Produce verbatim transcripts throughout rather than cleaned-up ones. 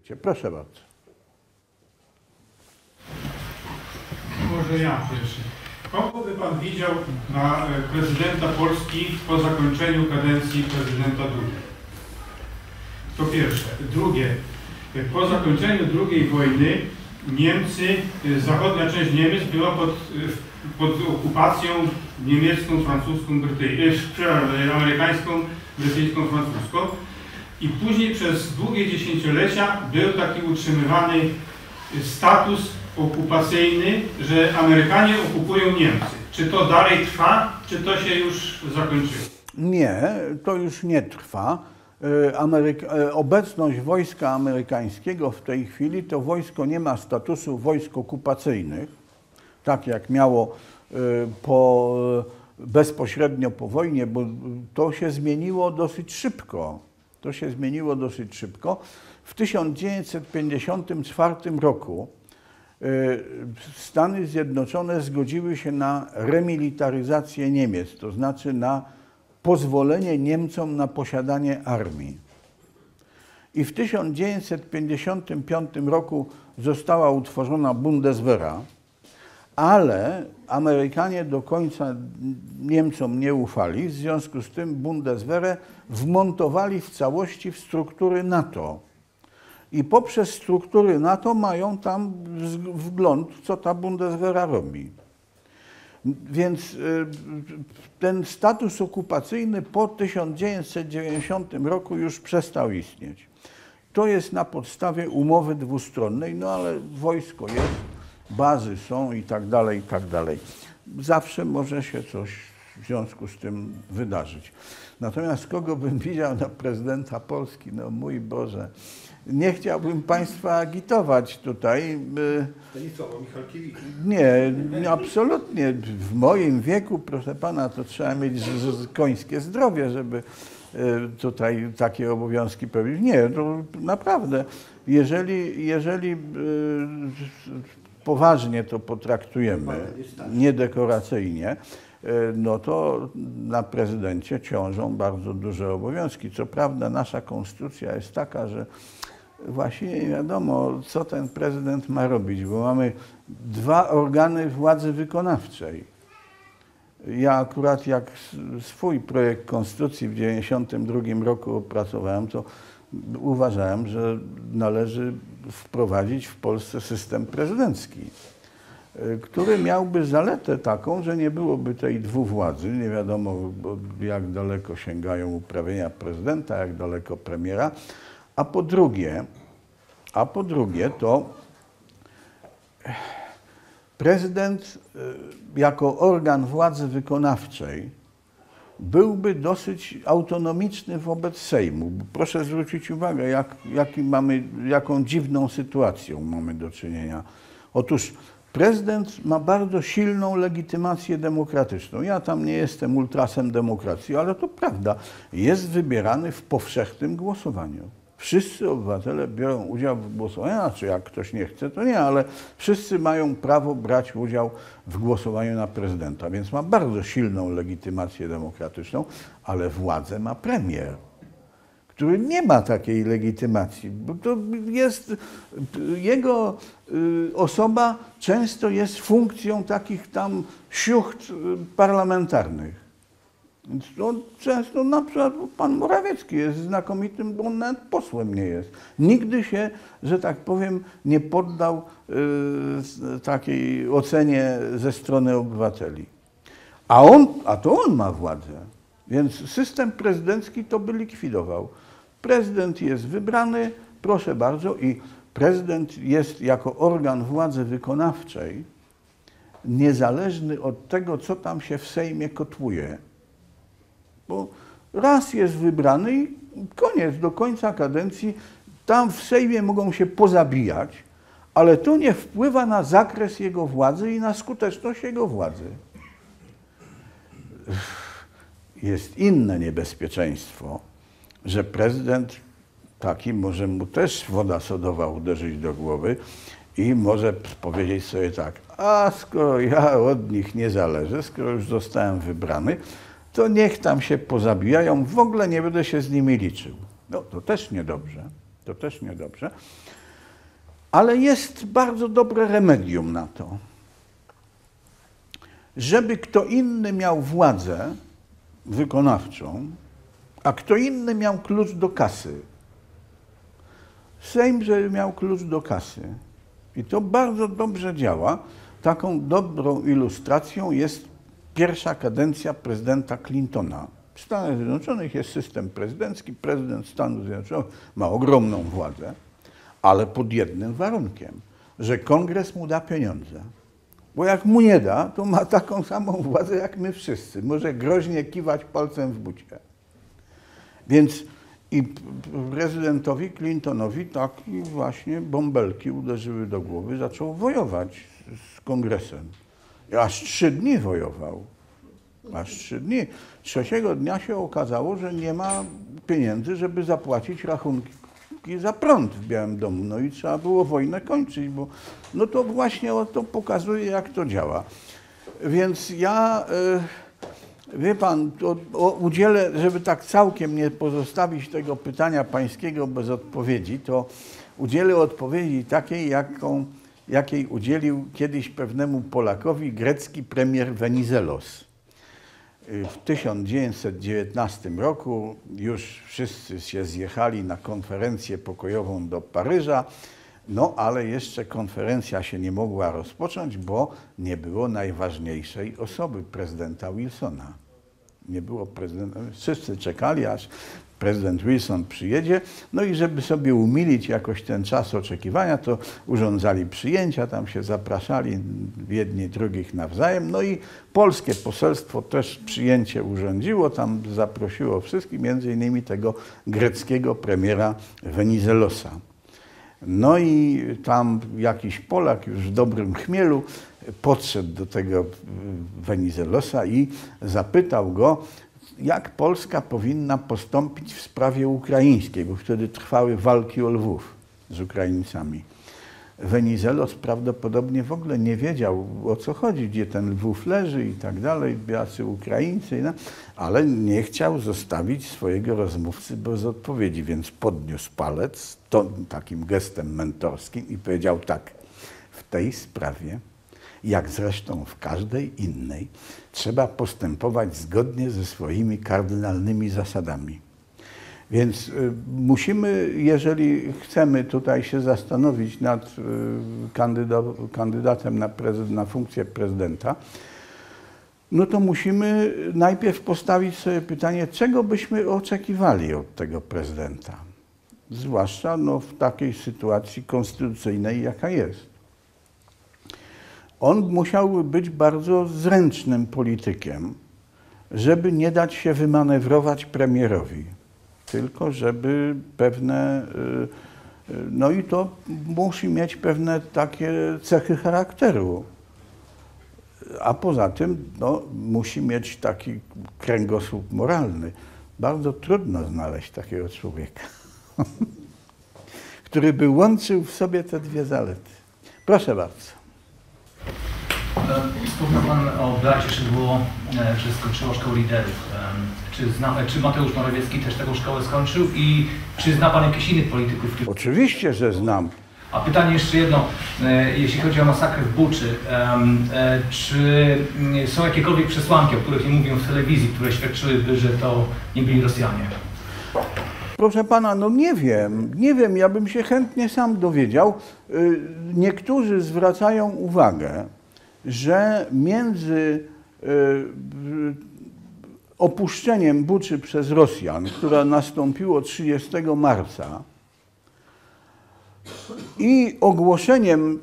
konflikcie. Proszę bardzo. Może ja pierwszy. Kogo by pan widział na prezydenta Polski po zakończeniu kadencji prezydenta Dudy? To pierwsze. Drugie. Po zakończeniu drugiej wojny Niemcy, zachodnia część Niemiec była pod, pod okupacją niemiecką, francuską, brytyjską, amerykańską, brytyjską, francuską. I później przez długie dziesięciolecia był taki utrzymywany status okupacyjny, że Amerykanie okupują Niemcy. Czy to dalej trwa, czy to się już zakończyło? Nie, to już nie trwa. Ameryka, obecność wojska amerykańskiego w tej chwili to wojsko nie ma statusu wojsk okupacyjnych, tak jak miało po, bezpośrednio po wojnie, bo to się zmieniło dosyć szybko. To się zmieniło dosyć szybko. W tysiąc dziewięćset pięćdziesiątym czwartym roku Stany Zjednoczone zgodziły się na remilitaryzację Niemiec, to znaczy na pozwolenie Niemcom na posiadanie armii. I w tysiąc dziewięćset pięćdziesiątym piątym roku została utworzona Bundeswehra, ale Amerykanie do końca Niemcom nie ufali, w związku z tym Bundeswehrę wmontowali w całości w struktury NATO. I poprzez struktury NATO mają tam wgląd, co ta Bundeswehra robi. Więc ten status okupacyjny po tysiąc dziewięćset dziewięćdziesiątym roku już przestał istnieć. To jest na podstawie umowy dwustronnej, no ale wojsko jest, bazy są i tak dalej, i tak dalej. Zawsze może się coś w związku z tym wydarzyć. Natomiast kogo bym widział na prezydenta Polski? No mój Boże, nie chciałbym Państwa agitować tutaj. Stanisława Michalkiewicza. Nie, absolutnie. W moim wieku, proszę Pana, to trzeba mieć końskie zdrowie, żeby tutaj takie obowiązki pełnić. Nie, to naprawdę. Jeżeli, jeżeli poważnie to potraktujemy, nie dekoracyjnie, no to na prezydencie ciążą bardzo duże obowiązki. Co prawda nasza konstytucja jest taka, że właściwie nie wiadomo, co ten prezydent ma robić, bo mamy dwa organy władzy wykonawczej. Ja akurat jak swój projekt konstytucji w tysiąc dziewięćset dziewięćdziesiątym drugim roku opracowałem, to uważałem, że należy wprowadzić w Polsce system prezydencki, który miałby zaletę taką, że nie byłoby tej dwuwładzy, nie wiadomo jak daleko sięgają uprawnienia prezydenta, jak daleko premiera, a po drugie, a po drugie to prezydent jako organ władzy wykonawczej byłby dosyć autonomiczny wobec Sejmu. Proszę zwrócić uwagę, jak, jaki mamy, jaką dziwną sytuacją mamy do czynienia. Otóż prezydent ma bardzo silną legitymację demokratyczną. Ja tam nie jestem ultrasem demokracji, ale to prawda. Jest wybierany w powszechnym głosowaniu. Wszyscy obywatele biorą udział w głosowaniu, znaczy jak ktoś nie chce, to nie, ale wszyscy mają prawo brać udział w głosowaniu na prezydenta, więc ma bardzo silną legitymację demokratyczną, ale władzę ma premier, który nie ma takiej legitymacji, bo to jest, jego osoba często jest funkcją takich tam siucht parlamentarnych. Więc on często, na przykład pan Morawiecki jest znakomitym, bo on nawet posłem nie jest. Nigdy się, że tak powiem, nie poddał y, takiej ocenie ze strony obywateli. A, on, a to on ma władzę, więc system prezydencki to by likwidował. Prezydent jest wybrany, proszę bardzo, i prezydent jest jako organ władzy wykonawczej niezależny od tego, co tam się w Sejmie kotłuje. Bo raz jest wybrany i koniec, do końca kadencji. Tam w Sejmie mogą się pozabijać, ale to nie wpływa na zakres jego władzy i na skuteczność jego władzy. Jest inne niebezpieczeństwo, że prezydent taki może mu też woda sodowa uderzyć do głowy i może powiedzieć sobie tak, a skoro ja od nich nie zależę, skoro już zostałem wybrany, to niech tam się pozabijają, w ogóle nie będę się z nimi liczył. No to też niedobrze. To też niedobrze. Ale jest bardzo dobre remedium na to. Żeby kto inny miał władzę wykonawczą, a kto inny miał klucz do kasy. Sejm, żeby miał klucz do kasy. I to bardzo dobrze działa. Taką dobrą ilustracją jest pierwsza kadencja prezydenta Clintona. W Stanach Zjednoczonych jest system prezydencki. Prezydent Stanów Zjednoczonych ma ogromną władzę, ale pod jednym warunkiem, że kongres mu da pieniądze. Bo jak mu nie da, to ma taką samą władzę jak my wszyscy. Może groźnie kiwać palcem w bucie. Więc i prezydentowi Clintonowi takie właśnie bąbelki uderzyły do głowy. Zaczął wojować z kongresem. I aż trzy dni wojował. Aż trzy dni. Trzeciego dnia się okazało, że nie ma pieniędzy, żeby zapłacić rachunki za prąd w Białym Domu. No i trzeba było wojnę kończyć, bo no to właśnie to pokazuje, jak to działa. Więc ja, wie pan, to udzielę, żeby tak całkiem nie pozostawić tego pytania pańskiego bez odpowiedzi, to udzielę odpowiedzi takiej, jaką, jakiej udzielił kiedyś pewnemu Polakowi grecki premier Venizelos. W tysiąc dziewięćset dziewiętnastym roku już wszyscy się zjechali na konferencję pokojową do Paryża, no ale jeszcze konferencja się nie mogła rozpocząć, bo nie było najważniejszej osoby, prezydenta Wilsona. Nie było prezydenta, wszyscy czekali, aż prezydent Wilson przyjedzie, no i żeby sobie umilić jakoś ten czas oczekiwania, to urządzali przyjęcia, tam się zapraszali jedni drugich nawzajem, no i polskie poselstwo też przyjęcie urządziło, tam zaprosiło wszystkich, między innymi tego greckiego premiera Venizelosa. No i tam jakiś Polak już w dobrym chmielu podszedł do tego Venizelosa i zapytał go, jak Polska powinna postąpić w sprawie ukraińskiej, bo wtedy trwały walki o Lwów z Ukraińcami. Venizelos prawdopodobnie w ogóle nie wiedział, o co chodzi, gdzie ten Lwów leży i tak dalej, jacy Ukraińcy, no, ale nie chciał zostawić swojego rozmówcy bez odpowiedzi, więc podniósł palec to, takim gestem mentorskim i powiedział tak, w tej sprawie, jak zresztą w każdej innej, trzeba postępować zgodnie ze swoimi kardynalnymi zasadami. Więc y, musimy, jeżeli chcemy tutaj się zastanowić nad y, kandyda kandydatem na, na funkcję prezydenta, no to musimy najpierw postawić sobie pytanie, czego byśmy oczekiwali od tego prezydenta. Zwłaszcza no, w takiej sytuacji konstytucyjnej, jaka jest. On musiałby być bardzo zręcznym politykiem, żeby nie dać się wymanewrować premierowi, tylko żeby pewne, no i to musi mieć pewne takie cechy charakteru. A poza tym no, musi mieć taki kręgosłup moralny. Bardzo trudno znaleźć takiego człowieka, który by łączył w sobie te dwie zalety. Proszę bardzo. Wspomniał Pan o Beacie Szydło, że skończyła szkołę liderów. Czy, zna, czy Mateusz Morawiecki też taką szkołę skończył i czy zna Pan jakichś innych polityków? Których... Oczywiście, że znam. A pytanie jeszcze jedno, jeśli chodzi o masakrę w Buczy, czy są jakiekolwiek przesłanki, o których nie mówią w telewizji, które świadczyłyby, że to nie byli Rosjanie? Proszę pana, no nie wiem, nie wiem, ja bym się chętnie sam dowiedział. Niektórzy zwracają uwagę, że między opuszczeniem Buczy przez Rosjan, które nastąpiło trzydziestego marca, i ogłoszeniem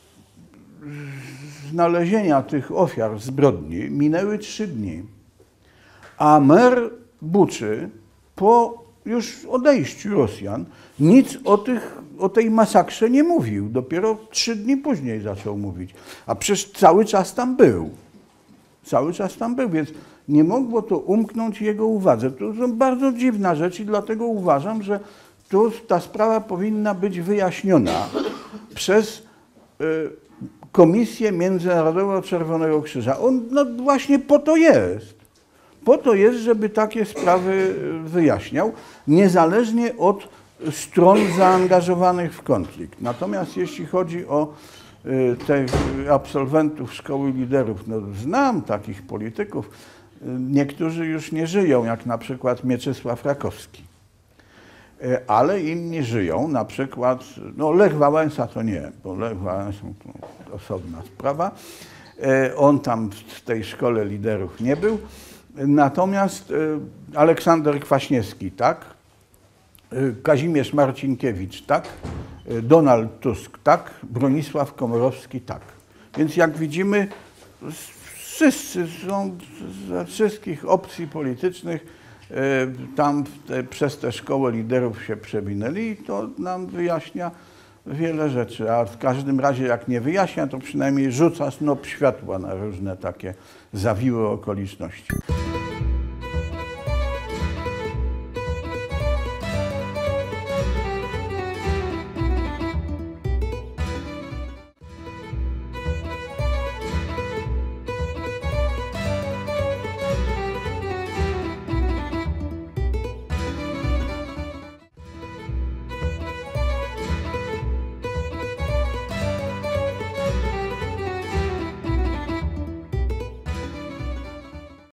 znalezienia tych ofiar zbrodni minęły trzy dni, a mer Buczy po już odejściu Rosjan nic o, tych, o tej masakrze nie mówił. Dopiero trzy dni później zaczął mówić. A przecież cały czas tam był. Cały czas tam był, więc nie mogło to umknąć jego uwadze. To są bardzo dziwna rzecz i dlatego uważam, że tu ta sprawa powinna być wyjaśniona przez y, Komisję Międzynarodową Czerwonego Krzyża. On no, właśnie po to jest. Po to jest, żeby takie sprawy wyjaśniał, niezależnie od stron zaangażowanych w konflikt. Natomiast jeśli chodzi o tych absolwentów Szkoły Liderów, no znam takich polityków, niektórzy już nie żyją, jak na przykład Mieczysław Rakowski, ale inni żyją, na przykład, no Lech Wałęsa to nie, bo Lech Wałęsa to osobna sprawa, on tam w tej Szkole Liderów nie był, natomiast Aleksander Kwaśniewski, tak, Kazimierz Marcinkiewicz, tak, Donald Tusk, tak, Bronisław Komorowski, tak. Więc jak widzimy, wszyscy są ze wszystkich opcji politycznych tam te, przez tę Szkołę Liderów się przewinęli i to nam wyjaśnia wiele rzeczy, a w każdym razie jak nie wyjaśnia, to przynajmniej rzuca snop światła na różne takie zawiłe okoliczności.